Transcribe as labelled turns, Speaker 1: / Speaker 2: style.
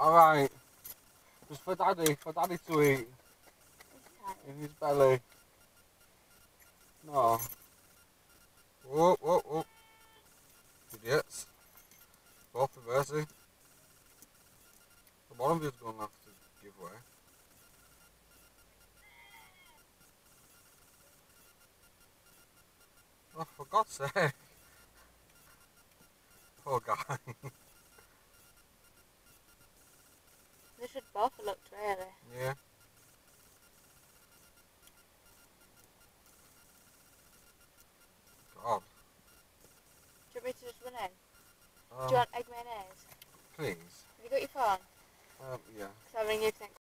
Speaker 1: Alright. Just for Daddy to eat. In his belly. No. Whoa, whoa, whoa. Idiots. Both for mercy. The one of you's going to have to give way. Oh, for God's sake. Poor guy.
Speaker 2: They should both have looked really.
Speaker 1: Yeah. God.
Speaker 2: Do you want me to just run in?
Speaker 1: Do
Speaker 2: Do you want egg mayonnaise?
Speaker 1: Please.
Speaker 2: Have you got your phone?
Speaker 1: Yeah.
Speaker 2: So I'll ring you to